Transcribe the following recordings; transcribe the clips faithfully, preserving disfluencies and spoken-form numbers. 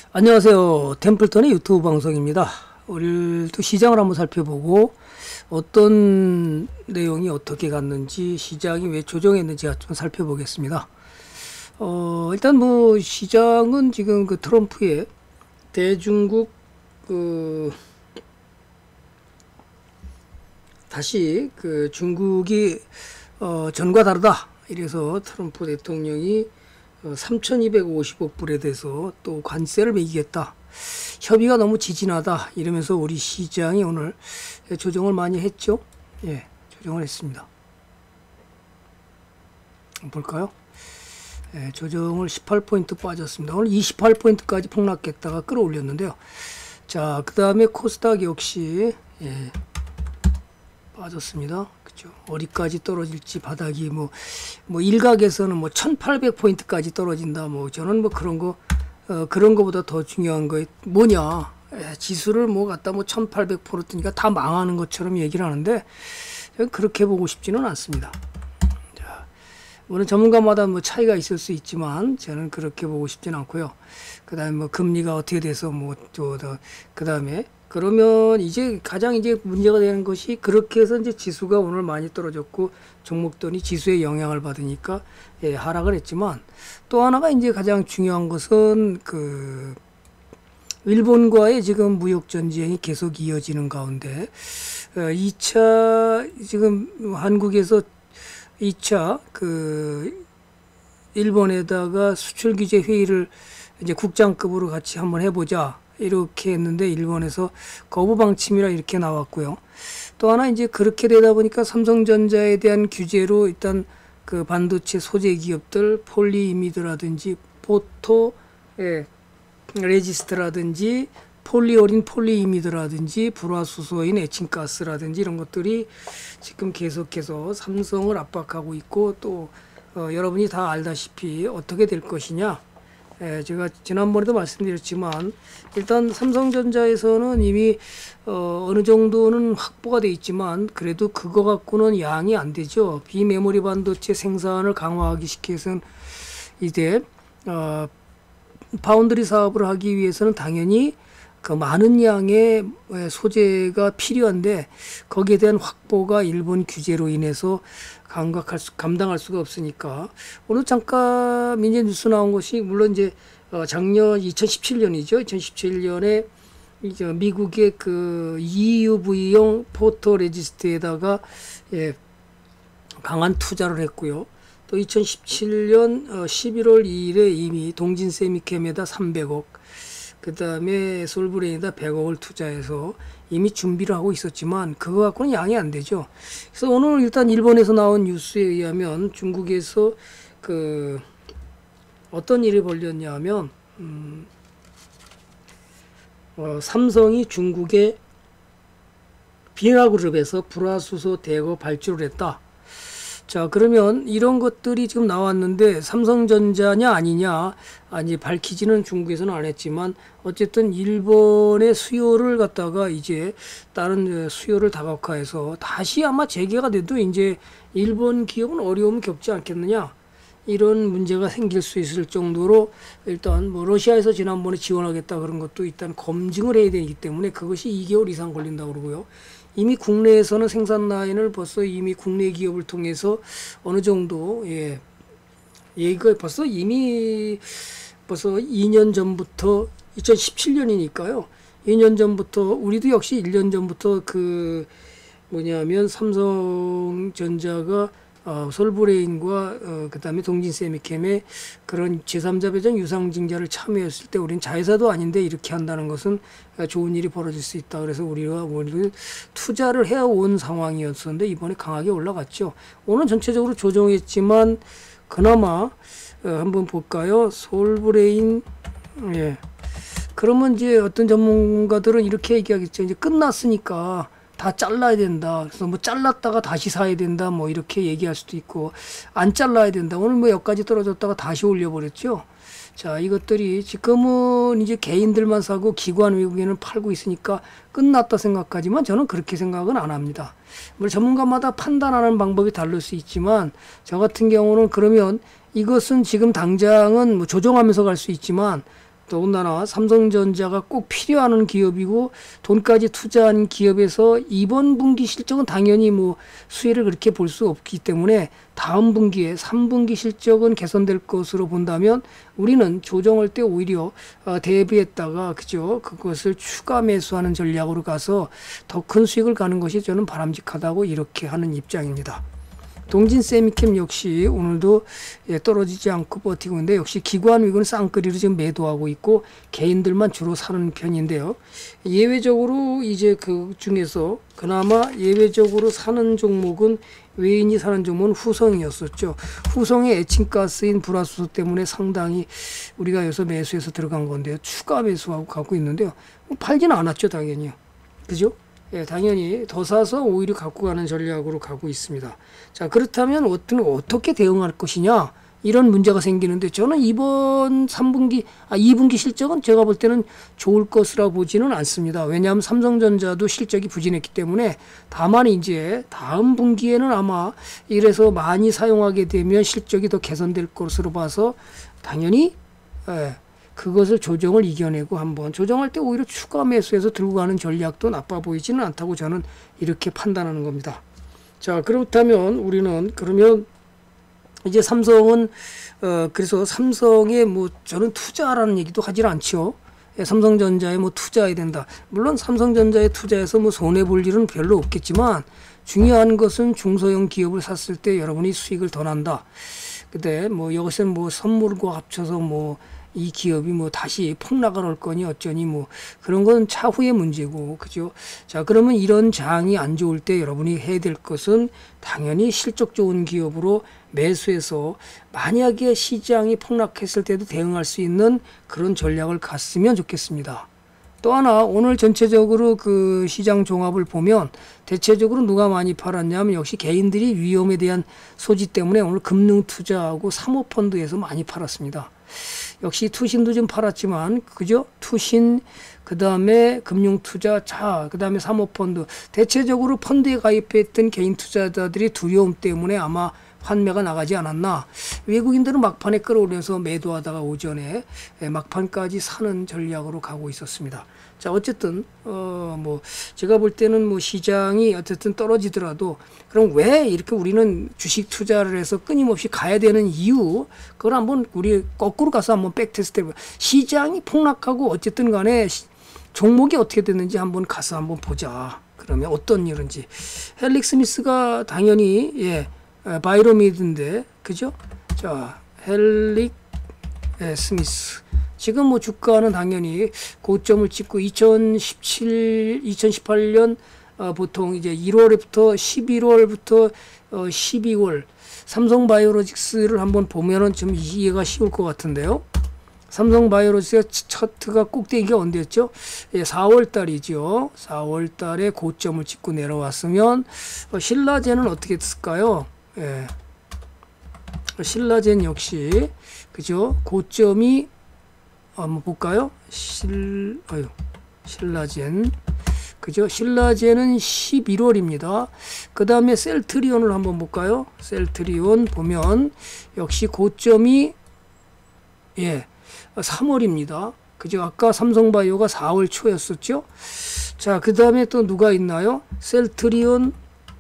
안녕하세요. 템플턴의 유튜브 방송입니다. 오늘도 시장을 한번 살펴보고 어떤 내용이 어떻게 갔는지, 시장이 왜 조정했는지 좀 살펴보겠습니다. 어, 일단 뭐 시장은 지금 그 트럼프의 대중국 그 다시 그 중국이 어, 전과 다르다, 이래서 트럼프 대통령이 삼천이백오십억 불에 대해서 또 관세를 매기겠다, 협의가 너무 지진하다, 이러면서 우리 시장이 오늘 조정을 많이 했죠. 예, 조정을 했습니다. 볼까요? 예, 조정을 십팔 포인트 빠졌습니다. 오늘 이십팔 포인트까지 폭락했다가 끌어올렸는데요. 자, 그 다음에 코스닥 역시 예, 빠졌습니다. 그죠? 어디까지 떨어질지, 바닥이 뭐, 뭐 일각에서는 뭐 천팔백 포인트까지 떨어진다. 뭐 저는 뭐 그런 거, 어, 그런 거보다 더 중요한 거 뭐냐. 예, 지수를 뭐 갖다 뭐 천팔백 포인트니까 다 망하는 것처럼 얘기를 하는데, 그렇게 보고 싶지는 않습니다. 자, 물론 전문가마다 뭐 차이가 있을 수 있지만, 저는 그렇게 보고 싶지는 않고요. 그 다음에 뭐 금리가 어떻게 돼서 뭐 또, 그 다음에 그러면 이제 가장 이제 문제가 되는 것이, 그렇게 해서 이제 지수가 오늘 많이 떨어졌고 종목들이 지수에 영향을 받으니까 예, 하락을 했지만, 또 하나가 이제 가장 중요한 것은 그 일본과의 지금 무역 전쟁이 계속 이어지는 가운데 이 차 지금 한국에서 이 차 그 일본에다가 수출 규제 회의를 이제 국장급으로 같이 한번 해보자, 이렇게 했는데 일본에서 거부 방침이라 이렇게 나왔고요. 또 하나 이제 그렇게 되다 보니까 삼성전자에 대한 규제로 일단 그 반도체 소재 기업들 폴리이미드라든지 포토 예, 레지스트라든지 폴리오린 폴리이미드라든지 불화수소인 에칭가스라든지 이런 것들이 지금 계속해서 삼성을 압박하고 있고, 또 어, 여러분이 다 알다시피 어떻게 될 것이냐. 예, 제가 지난번에도 말씀드렸지만, 일단 삼성전자에서는 이미 어, 어느 정도는 확보가 돼 있지만, 그래도 그거 갖고는 양이 안 되죠. 비메모리 반도체 생산을 강화하기 시켜서는 이제 어, 파운드리 사업을 하기 위해서는 당연히 그 많은 양의 소재가 필요한데, 거기에 대한 확보가 일본 규제로 인해서 감각할 수, 감당할 수가 없으니까. 오늘 잠깐 민재 뉴스 나온 것이, 물론 이제 작년 이천십칠 년이죠. 이천십칠 년에 이제 미국의 그 이유브이용 포토 레지스트에다가 예, 강한 투자를 했고요. 또 이천십칠 년 십일월 이일에 이미 동진 세미캠에다 삼백억, 그 다음에 솔브레인에다 백억을 투자해서 이미 준비를 하고 있었지만, 그거 갖고는 양이 안 되죠. 그래서 오늘 일단 일본에서 나온 뉴스에 의하면, 중국에서 그 어떤 일이 벌렸냐 하면, 음, 어, 삼성이 중국의 빙하그룹에서 불화수소 대거 발주를 했다. 자, 그러면 이런 것들이 지금 나왔는데 삼성전자냐 아니냐, 아니 밝히지는 중국에서는 안 했지만, 어쨌든 일본의 수요를 갖다가 이제 다른 수요를 다각화해서 다시 아마 재개가 돼도 이제 일본 기업은 어려움을 겪지 않겠느냐, 이런 문제가 생길 수 있을 정도로, 일단 뭐 러시아에서 지난번에 지원하겠다 그런 것도 일단 검증을 해야 되기 때문에 그것이 이 개월 이상 걸린다고 그러고요. 이미 국내에서는 생산 라인을 벌써 이미 국내 기업을 통해서 어느 정도 예, 예 이거 벌써 이미 벌써 이 년 전부터, 이천십칠 년이니까요. 이 년 전부터, 우리도 역시 일 년 전부터 그 뭐냐면 삼성전자가 어, 솔브레인과 어, 그 다음에 동진세미캠의 그런 제삼자 배정 유상증자를 참여했을 때, 우리는 자회사도 아닌데 이렇게 한다는 것은 좋은 일이 벌어질 수 있다. 그래서 우리가 우리를 투자를 해온 상황이었었는데, 이번에 강하게 올라갔죠. 오늘 전체적으로 조정했지만 그나마 어, 한번 볼까요? 솔브레인 예. 그러면 이제 어떤 전문가들은 이렇게 얘기하겠죠. 이제 끝났으니까 다 잘라야 된다. 그래서 뭐 잘랐다가 다시 사야 된다. 뭐 이렇게 얘기할 수도 있고, 안 잘라야 된다. 오늘 뭐 여기까지 떨어졌다가 다시 올려버렸죠. 자, 이것들이 지금은 이제 개인들만 사고 기관 외국인은 팔고 있으니까 끝났다 생각하지만, 저는 그렇게 생각은 안 합니다. 물론 전문가마다 판단하는 방법이 다를 수 있지만, 저 같은 경우는 그러면 이것은 지금 당장은 뭐 조정하면서 갈 수 있지만, 더군다나 삼성전자가 꼭 필요한 기업이고 돈까지 투자한 기업에서 이번 분기 실적은 당연히 뭐 수혜를 그렇게 볼 수 없기 때문에 다음 분기에 삼 분기 실적은 개선될 것으로 본다면 우리는 조정할 때 오히려 어, 대비했다가 그죠 그것을 추가 매수하는 전략으로 가서 더 큰 수익을 가는 것이 저는 바람직하다고 이렇게 하는 입장입니다. 동진 세미캠 역시 오늘도 예, 떨어지지 않고 버티고 있는데 역시 기관 위고는 쌍끌이로 지금 매도하고 있고 개인들만 주로 사는 편인데요. 예외적으로 이제 그 중에서 그나마 예외적으로 사는 종목은 외인이 사는 종목은 후성이었었죠. 후성의 에칭가스인 불화수소 때문에 상당히 우리가 여기서 매수해서 들어간 건데요. 추가 매수하고 가고 있는데요. 팔지는 않았죠, 당연히요. 그죠? 예, 당연히 더 사서 오히려 갖고 가는 전략으로 가고 있습니다. 자, 그렇다면 어떤, 어떻게 대응할 것이냐? 이런 문제가 생기는데 저는 이번 삼 분기, 아, 이 분기 실적은 제가 볼 때는 좋을 것이라 보지는 않습니다. 왜냐하면 삼성전자도 실적이 부진했기 때문에 다만 이제 다음 분기에는 아마 이래서 많이 사용하게 되면 실적이 더 개선될 것으로 봐서 당연히, 예, 그것을 조정을 이겨내고 한번 조정할 때 오히려 추가 매수해서 들고 가는 전략도 나빠 보이지는 않다고 저는 이렇게 판단하는 겁니다. 자, 그렇다면 우리는 그러면 이제 삼성은 어 그래서 삼성에 뭐 저는 투자라는 얘기도 하질 않죠. 예, 삼성전자에 뭐 투자해야 된다. 물론 삼성전자에 투자해서 뭐 손해 볼 일은 별로 없겠지만 중요한 것은 중소형 기업을 샀을 때 여러분이 수익을 더 난다. 근데 뭐 이것은 뭐 선물과 합쳐서 뭐 이 기업이 뭐 다시 폭락을 할 거니 어쩌니 뭐 그런 건 차후의 문제고 그죠. 자, 그러면 이런 장이 안 좋을 때 여러분이 해야 될 것은 당연히 실적 좋은 기업으로 매수해서 만약에 시장이 폭락했을 때도 대응할 수 있는 그런 전략을 갔으면 좋겠습니다. 또 하나 오늘 전체적으로 그 시장 종합을 보면 대체적으로 누가 많이 팔았냐면 역시 개인들이 위험에 대한 소지 때문에 오늘 금융 투자하고 사모펀드에서 많이 팔았습니다. 역시 투신도 좀 팔았지만 그죠? 투신 그 다음에 금융투자 자 그 다음에 사모펀드 대체적으로 펀드에 가입했던 개인 투자자들이 두려움 때문에 아마 환매가 나가지 않았나. 외국인들은 막판에 끌어올려서 매도하다가 오전에 막판까지 사는 전략으로 가고 있었습니다. 자, 어쨌든 어 뭐 제가 볼 때는 뭐 시장이 어쨌든 떨어지더라도 그럼 왜 이렇게 우리는 주식 투자를 해서 끊임없이 가야 되는 이유 그걸 한번 우리 거꾸로 가서 한번 백테스트 해봐. 시장이 폭락하고 어쨌든 간에 시, 종목이 어떻게 됐는지 한번 가서 한번 보자. 그러면 어떤 일인지. 헬릭 스미스가 당연히 예 바이로미드인데 그죠? 자, 헬릭 예, 스미스. 지금 뭐 주가는 당연히 고점을 찍고 이천십칠, 이천십팔 년 어, 보통 이제 일월부터 십일월부터 어, 십이월 삼성바이오로직스를 한번 보면은 좀 이해가 쉬울 것 같은데요. 삼성바이오로직스 차트가 꼭대기가 언제였죠? 예, 사월 달이죠. 사월 달에 고점을 찍고 내려왔으면 어, 신라젠은 어떻게 됐을까요? 예. 신라젠 역시 그죠? 고점이 한번 볼까요? 실 아유 신라젠 그죠? 신라젠은 십일월입니다. 그 다음에 셀트리온을 한번 볼까요? 셀트리온 보면 역시 고점이 예 삼월입니다. 그죠? 아까 삼성바이오가 사월 초였었죠. 자, 그 다음에 또 누가 있나요? 셀트리온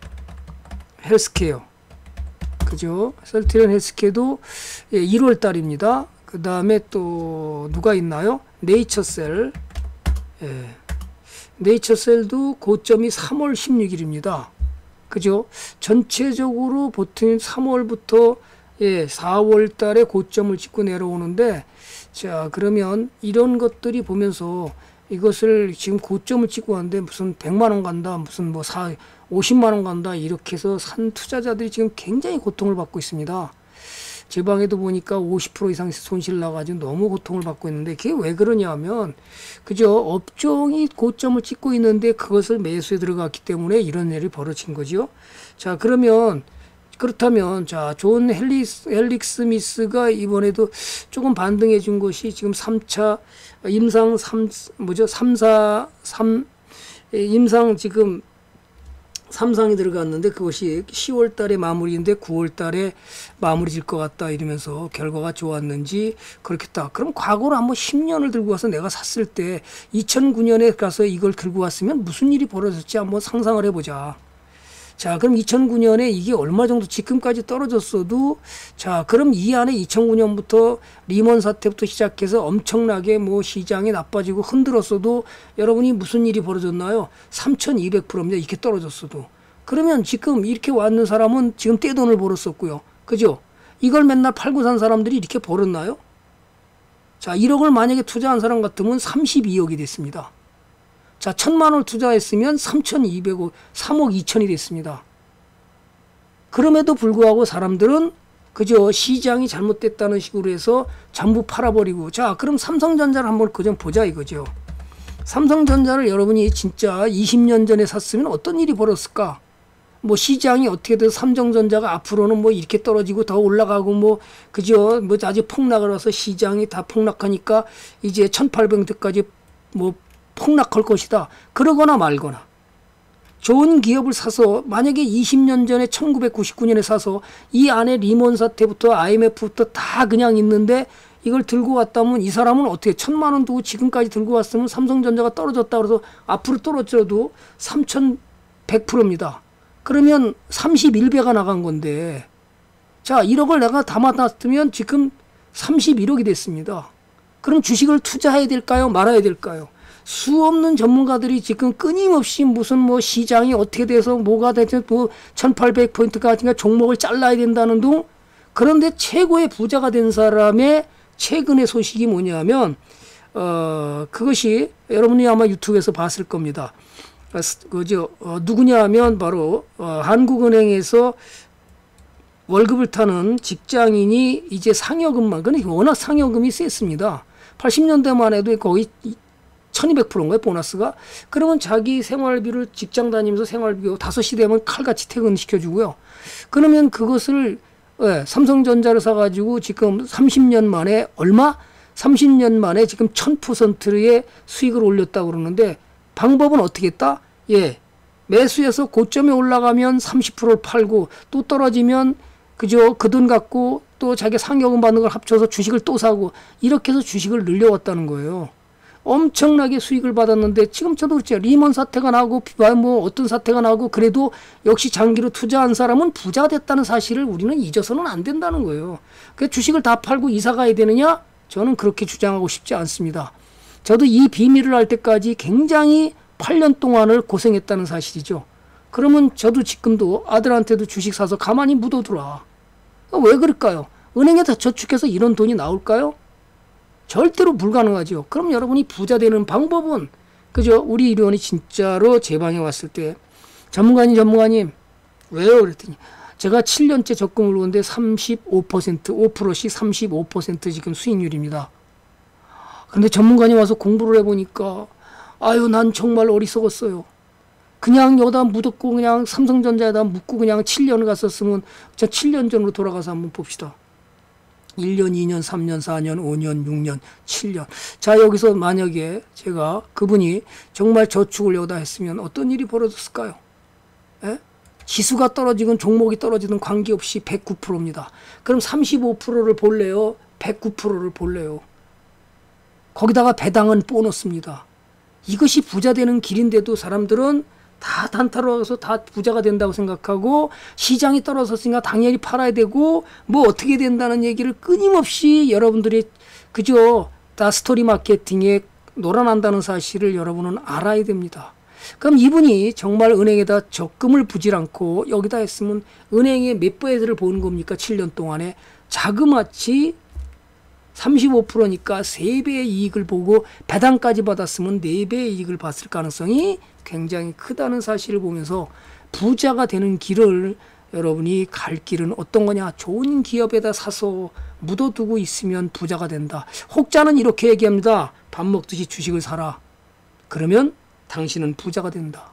헬스케어 그죠? 셀트리온 헬스케어도 예, 일월 달입니다. 그 다음에 또 누가 있나요? 네이처셀 예. 네이처셀도 고점이 삼월 십육일입니다. 그죠? 전체적으로 보통 삼월부터 예, 사월 달에 고점을 찍고 내려오는데 자, 그러면 이런 것들이 보면서 이것을 지금 고점을 찍고 왔는데 무슨 백만 원 간다, 무슨 뭐 사, 오십만 원 간다 이렇게 해서 산 투자자들이 지금 굉장히 고통을 받고 있습니다. 제 방에도 보니까 오십 퍼센트 이상 손실 나가지고 너무 고통을 받고 있는데 그게 왜 그러냐 하면 그죠? 업종이 고점을 찍고 있는데 그것을 매수에 들어갔기 때문에 이런 일이 벌어진 거죠. 자, 그러면 그렇다면 자, 존 헬릭스, 헬릭 스미스가 이번에도 조금 반등해 준 것이 지금 삼 차 임상 삼 뭐죠? 삼 사 삼 임상 지금 삼성이 들어갔는데 그것이 시월 달에 마무리인데 구월 달에 마무리 질 것 같다 이러면서 결과가 좋았는지 그렇겠다. 그럼 과거로 한번 십 년을 들고 와서 내가 샀을 때 이천구 년에 가서 이걸 들고 왔으면 무슨 일이 벌어졌지 한번 상상을 해보자. 자, 그럼 이천구 년에 이게 얼마 정도 지금까지 떨어졌어도 자, 그럼 이 안에 이천구 년부터 리먼 사태부터 시작해서 엄청나게 뭐 시장이 나빠지고 흔들었어도 여러분이 무슨 일이 벌어졌나요? 삼천이백 퍼센트입니다. 이렇게 떨어졌어도. 그러면 지금 이렇게 왔는 사람은 지금 떼돈을 벌었었고요. 그죠? 이걸 맨날 팔고 산 사람들이 이렇게 벌었나요? 자, 일억을 만약에 투자한 사람 같으면 삼십이억이 됐습니다. 자, 천만 원을 투자했으면 삼천이백억, 삼억 이천이 됐습니다. 그럼에도 불구하고 사람들은 그저 시장이 잘못됐다는 식으로 해서 전부 팔아버리고, 자, 그럼 삼성전자를 한번 그좀 보자 이거죠. 삼성전자를 여러분이 진짜 이십 년 전에 샀으면 어떤 일이 벌었을까? 뭐 시장이 어떻게 돼서 삼성전자가 앞으로는 뭐 이렇게 떨어지고 더 올라가고 뭐 그죠? 뭐 아주 폭락을 해서 시장이 다 폭락하니까 이제 천팔백원대까지 뭐 폭락할 것이다. 그러거나 말거나. 좋은 기업을 사서 만약에 이십 년 전에 천구백구십구 년에 사서 이 안에 리먼 사태부터 아이엠에프부터 다 그냥 있는데 이걸 들고 왔다면 이 사람은 어떻게 천만 원 두고 지금까지 들고 왔으면 삼성전자가 떨어졌다 그래서 앞으로 떨어져도 삼천백 퍼센트입니다. 그러면 삼십일 배가 나간 건데 자, 일억을 내가 담아놨으면 지금 삼십일억이 됐습니다. 그럼 주식을 투자해야 될까요? 말아야 될까요? 수 없는 전문가들이 지금 끊임없이 무슨 뭐 시장이 어떻게 돼서 뭐가 되든 뭐 천팔백 포인트가 종목을 잘라야 된다는 둥. 그런데 최고의 부자가 된 사람의 최근의 소식이 뭐냐면 어 그것이 여러분이 아마 유튜브에서 봤을 겁니다. 그죠? 어, 누구냐 하면 바로 어, 한국은행에서 월급을 타는 직장인이 이제 상여금만, 근데 워낙 상여금이 셌습니다. 팔십 년대만 해도 거의 천이백 퍼센트인가요, 보너스가? 그러면 자기 생활비를 직장 다니면서 생활비 다섯 시 되면 칼같이 퇴근시켜주고요. 그러면 그것을 예, 삼성전자를 사가지고 지금 삼십 년 만에 얼마? 삼십 년 만에 지금 천 퍼센트의 수익을 올렸다고 그러는데 방법은 어떻게 했다? 예, 매수해서 고점에 올라가면 삼십 퍼센트를 팔고 또 떨어지면 그저 그 돈 갖고 또 자기 상여금 받는 걸 합쳐서 주식을 또 사고 이렇게 해서 주식을 늘려왔다는 거예요. 엄청나게 수익을 받았는데 지금 저도 그렇죠. 리먼 사태가 나고 뭐 어떤 사태가 나고 그래도 역시 장기로 투자한 사람은 부자가 됐다는 사실을 우리는 잊어서는 안 된다는 거예요. 그 주식을 다 팔고 이사 가야 되느냐? 저는 그렇게 주장하고 싶지 않습니다. 저도 이 비밀을 알 때까지 굉장히 팔 년 동안을 고생했다는 사실이죠. 그러면 저도 지금도 아들한테도 주식 사서 가만히 묻어두라. 왜 그럴까요? 은행에다 저축해서 이런 돈이 나올까요? 절대로 불가능하죠. 그럼 여러분이 부자 되는 방법은 그죠? 우리 일원이 진짜로 제 방에 왔을 때 전문가님 전문가님 왜요? 그랬더니 제가 칠 년째 적금을 놓은데 삼십오 퍼센트 오 퍼센트씩 삼십오 퍼센트 지금 수익률입니다. 근데 전문가님 와서 공부를 해보니까 아유 난 정말 어리석었어요. 그냥 여기다 묻었고 그냥 삼성전자에다 묻고 그냥 칠 년을 갔었으면 저 칠 년 전으로 돌아가서 한번 봅시다. 일 년, 이 년, 삼 년, 사 년, 오 년, 육 년, 칠 년. 자, 여기서 만약에 제가 그분이 정말 저축을 여기다 했으면 어떤 일이 벌어졌을까요? 에? 지수가 떨어지건 종목이 떨어지든 관계없이 백구 퍼센트입니다. 그럼 삼십오 퍼센트를 볼래요? 백구 퍼센트를 볼래요? 거기다가 배당은 보너스입니다. 이것이 부자 되는 길인데도 사람들은 다 단타로 다 부자가 된다고 생각하고 시장이 떨어졌으니까 당연히 팔아야 되고 뭐 어떻게 된다는 얘기를 끊임없이 여러분들이 그저 다 스토리 마케팅에 놀아난다는 사실을 여러분은 알아야 됩니다. 그럼 이분이 정말 은행에다 적금을 부질 않고 여기다 했으면 은행에 몇 배를 보는 겁니까? 칠 년 동안에 자그마치 삼십오 퍼센트니까 세 배의 이익을 보고 배당까지 받았으면 네 배의 이익을 봤을 가능성이 굉장히 크다는 사실을 보면서 부자가 되는 길을 여러분이 갈 길은 어떤 거냐? 좋은 기업에다 사서 묻어두고 있으면 부자가 된다. 혹자는 이렇게 얘기합니다. 밥 먹듯이 주식을 사라. 그러면 당신은 부자가 된다.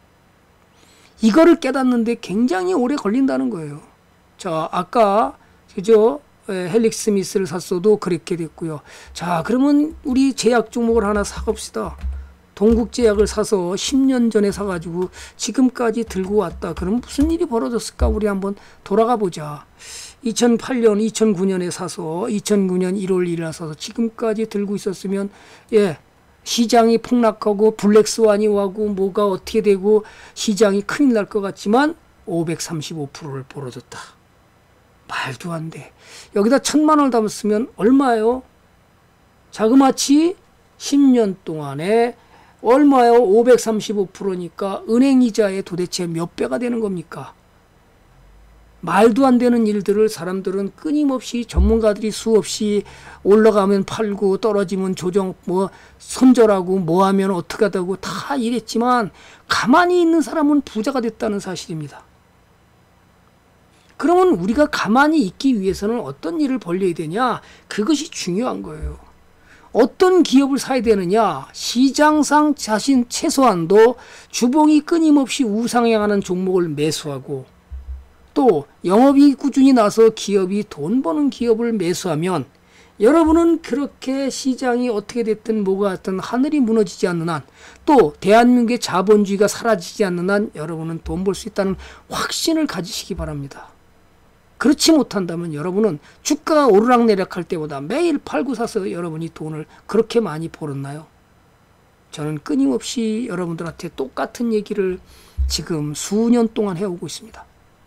이거를 깨닫는데 굉장히 오래 걸린다는 거예요. 자, 아까 그죠? 헬릭스 스미스를 샀어도 그렇게 됐고요. 자, 그러면 우리 제약 종목을 하나 사봅시다. 동국제약을 사서 십 년 전에 사가지고 지금까지 들고 왔다. 그럼 무슨 일이 벌어졌을까? 우리 한번 돌아가 보자. 이천팔 년, 이천구 년에 사서 이천구 년 일월 일일에 사서 지금까지 들고 있었으면 예 시장이 폭락하고 블랙스완이 와고 뭐가 어떻게 되고 시장이 큰일 날 것 같지만 오백삼십오 퍼센트를 벌어졌다. 말도 안 돼. 여기다 천만 원을 담았으면 얼마예요? 자그마치 십 년 동안에 얼마요? 오백삼십오 퍼센트니까 은행이자에 도대체 몇 배가 되는 겁니까? 말도 안 되는 일들을 사람들은 끊임없이 전문가들이 수없이 올라가면 팔고 떨어지면 조정 뭐 손절하고 뭐 하면 어떻게 하다고 다 이랬지만 가만히 있는 사람은 부자가 됐다는 사실입니다. 그러면 우리가 가만히 있기 위해서는 어떤 일을 벌려야 되냐? 그것이 중요한 거예요. 어떤 기업을 사야 되느냐? 시장상 자신 최소한도 주봉이 끊임없이 우상향하는 종목을 매수하고 또 영업이 꾸준히 나서 기업이 돈 버는 기업을 매수하면 여러분은 그렇게 시장이 어떻게 됐든 뭐가 됐든 하늘이 무너지지 않는 한 또 대한민국의 자본주의가 사라지지 않는 한 여러분은 돈 벌 수 있다는 확신을 가지시기 바랍니다. 그렇지 못한다면 여러분은 주가가 오르락내리락할 때보다 매일 팔고 사서 여러분이 돈을 그렇게 많이 벌었나요? 저는 끊임없이 여러분들한테 똑같은 얘기를 지금 수년 동안 해오고 있습니다.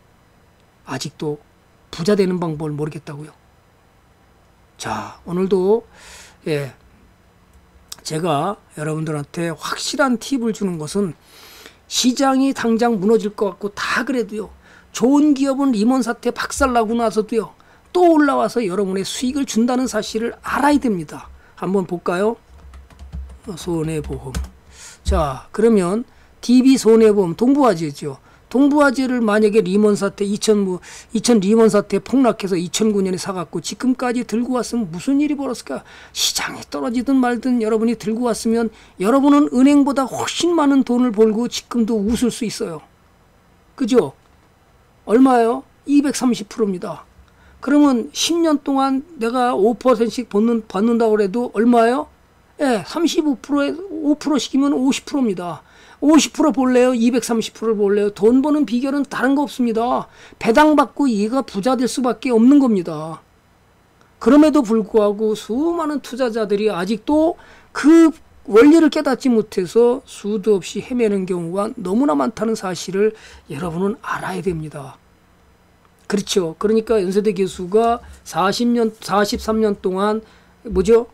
아직도 부자 되는 방법을 모르겠다고요. 자, 오늘도 예, 제가 여러분들한테 확실한 팁을 주는 것은 시장이 당장 무너질 것 같고 다 그래도요. 좋은 기업은 리먼 사태 박살나고 나서도요. 또 올라와서 여러분의 수익을 준다는 사실을 알아야 됩니다. 한번 볼까요? 손해보험. 자, 그러면 디비 손해보험 동부화재죠. 동부화재를 만약에 리먼 사태 이천, 뭐, 이천 리먼 사태 폭락해서 이천구 년에 사갖고 지금까지 들고 왔으면 무슨 일이 벌었을까? 시장이 떨어지든 말든 여러분이 들고 왔으면 여러분은 은행보다 훨씬 많은 돈을 벌고 지금도 웃을 수 있어요. 그죠? 얼마예요? 이백삼십 퍼센트입니다. 그러면 십 년 동안 내가 오 퍼센트씩 받는, 받는다고 해도 얼마예요? 예, 삼십오 퍼센트에 오 퍼센트씩이면 오십 퍼센트입니다. 오십 퍼센트 볼래요? 이백삼십 퍼센트 볼래요? 돈 버는 비결은 다른 거 없습니다. 배당받고 얘가 부자 될 수밖에 없는 겁니다. 그럼에도 불구하고 수많은 투자자들이 아직도 그 원리를 깨닫지 못해서 수도 없이 헤매는 경우가 너무나 많다는 사실을 여러분은 알아야 됩니다. 그렇죠. 그러니까 연세대 교수가 사십 년, 사십삼 년 동안 뭐죠?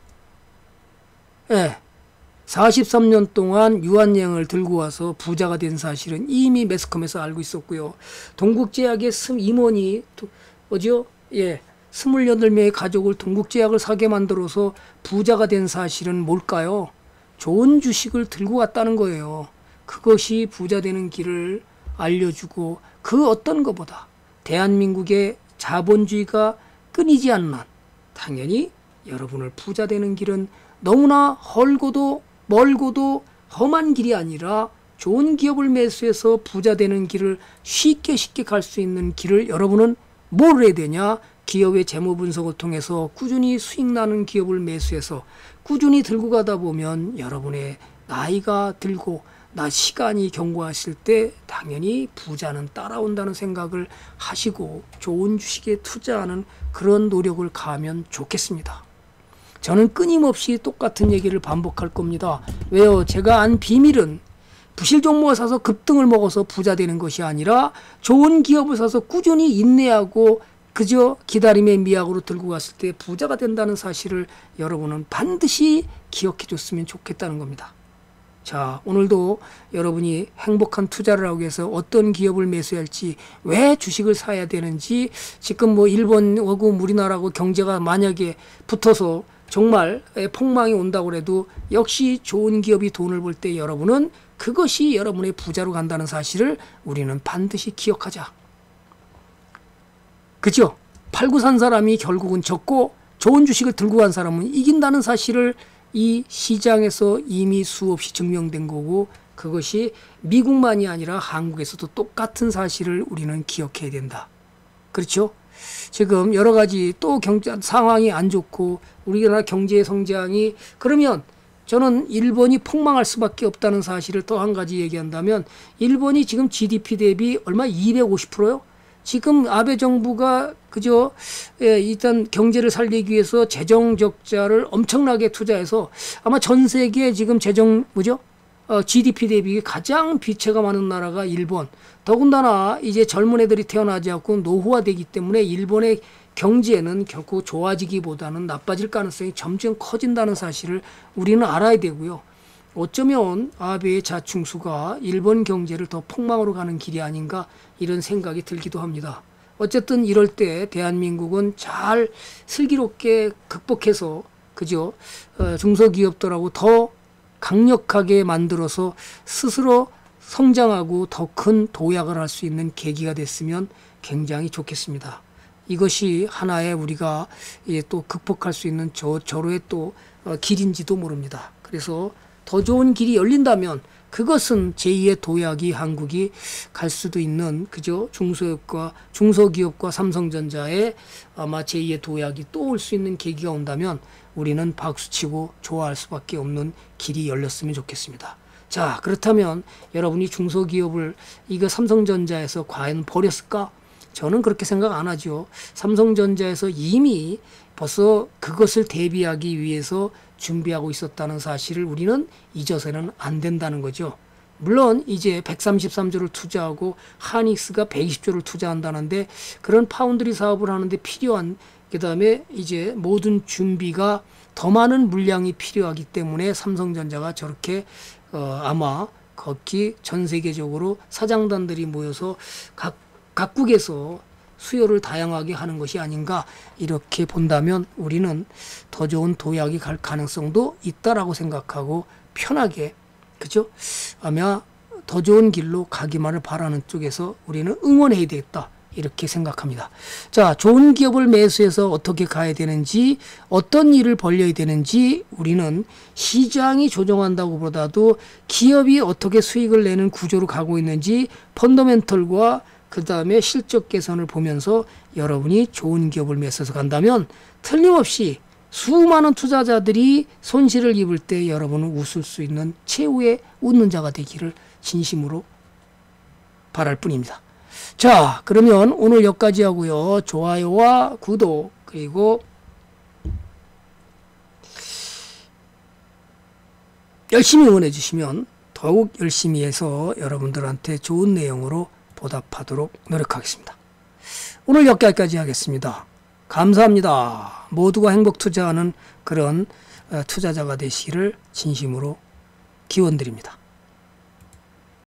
예. 사십삼 년 동안 유한양을 들고 와서 부자가 된 사실은 이미 매스컴에서 알고 있었고요. 동국제약의 임원이 뭐죠? 예. 스물여덟 명의 가족을 동국제약을 사게 만들어서 부자가 된 사실은 뭘까요? 좋은 주식을 들고 왔다는 거예요. 그것이 부자 되는 길을 알려주고 그 어떤 것보다 대한민국의 자본주의가 끊이지 않는 한 당연히 여러분을 부자 되는 길은 너무나 헐고도 멀고도 험한 길이 아니라 좋은 기업을 매수해서 부자 되는 길을 쉽게 쉽게 갈 수 있는 길을 여러분은 뭘 해야 되냐? 기업의 재무 분석을 통해서 꾸준히 수익 나는 기업을 매수해서 꾸준히 들고 가다 보면 여러분의 나이가 들고 나 시간이 경과하실 때 당연히 부자는 따라온다는 생각을 하시고 좋은 주식에 투자하는 그런 노력을 가하면 좋겠습니다. 저는 끊임없이 똑같은 얘기를 반복할 겁니다. 왜요? 제가 안 비밀은 부실 종목을 사서 급등을 먹어서 부자 되는 것이 아니라 좋은 기업을 사서 꾸준히 인내하고 그저 기다림의 미학으로 들고 갔을 때 부자가 된다는 사실을 여러분은 반드시 기억해 줬으면 좋겠다는 겁니다. 자, 오늘도 여러분이 행복한 투자를 하기 위해서 어떤 기업을 매수할지, 왜 주식을 사야 되는지, 지금 뭐 일본하고 우리나라하고 경제가 만약에 붙어서 정말 폭망이 온다고 해도 역시 좋은 기업이 돈을 벌 때 여러분은 그것이 여러분의 부자로 간다는 사실을 우리는 반드시 기억하자. 그죠? 팔고 산 사람이 결국은 졌고 좋은 주식을 들고 간 사람은 이긴다는 사실을 이 시장에서 이미 수없이 증명된 거고 그것이 미국만이 아니라 한국에서도 똑같은 사실을 우리는 기억해야 된다. 그렇죠? 지금 여러 가지 또 경제 상황이 안 좋고 우리나라 경제 성장이 그러면 저는 일본이 폭망할 수밖에 없다는 사실을 또 한 가지 얘기한다면 일본이 지금 지디피 대비 얼마 이백오십 퍼센트요? 지금 아베 정부가 그저 예, 일단 경제를 살리기 위해서 재정 적자를 엄청나게 투자해서 아마 전 세계 지금 재정 뭐죠? 어, 지디피 대비 가장 빚체가 많은 나라가 일본. 더군다나 이제 젊은 애들이 태어나지 않고 노후화되기 때문에 일본의 경제는 결코 좋아지기보다는 나빠질 가능성이 점점 커진다는 사실을 우리는 알아야 되고요. 어쩌면 아베의 자충수가 일본 경제를 더 폭망으로 가는 길이 아닌가 이런 생각이 들기도 합니다. 어쨌든 이럴 때 대한민국은 잘 슬기롭게 극복해서 그죠? 어, 중소기업들하고 더 강력하게 만들어서 스스로 성장하고 더 큰 도약을 할 수 있는 계기가 됐으면 굉장히 좋겠습니다. 이것이 하나의 우리가 예, 또 극복할 수 있는 저, 저로의 또 어, 길인지도 모릅니다. 그래서 더 좋은 길이 열린다면 그것은 제이의 도약이 한국이 갈 수도 있는 그죠? 중소기업과 중소기업과 삼성전자의 아마 제이의 도약이 또 올 수 있는 계기가 온다면 우리는 박수치고 좋아할 수밖에 없는 길이 열렸으면 좋겠습니다. 자, 그렇다면 여러분이 중소기업을 이거 삼성전자에서 과연 버렸을까? 저는 그렇게 생각 안 하죠. 삼성전자에서 이미 벌써 그것을 대비하기 위해서 준비하고 있었다는 사실을 우리는 잊어서는 안 된다는 거죠. 물론 이제 백삼십삼 조를 투자하고 하닉스가 백이십 조를 투자한다는데 그런 파운드리 사업을 하는데 필요한 그다음에 이제 모든 준비가 더 많은 물량이 필요하기 때문에 삼성전자가 저렇게 어 아마 거기 전 세계적으로 사장단들이 모여서 각 각국에서 수요를 다양하게 하는 것이 아닌가 이렇게 본다면 우리는 더 좋은 도약이 갈 가능성도 있다라고 생각하고 편하게 그죠? 아마 더 좋은 길로 가기만을 바라는 쪽에서 우리는 응원해야 되겠다 이렇게 생각합니다. 자, 좋은 기업을 매수해서 어떻게 가야 되는지 어떤 일을 벌려야 되는지 우리는 시장이 조정한다고 보다도 기업이 어떻게 수익을 내는 구조로 가고 있는지 펀더멘털과 그 다음에 실적 개선을 보면서 여러분이 좋은 기업을 매수해서 간다면 틀림없이 수많은 투자자들이 손실을 입을 때 여러분은 웃을 수 있는 최후의 웃는 자가 되기를 진심으로 바랄 뿐입니다. 자, 그러면 오늘 여기까지 하고요. 좋아요와 구독 그리고 열심히 응원해 주시면 더욱 열심히 해서 여러분들한테 좋은 내용으로 보답하도록 노력하겠습니다. 오늘 여기까지 하겠습니다. 감사합니다. 모두가 행복 투자하는 그런 투자자가 되시기를 진심으로 기원드립니다.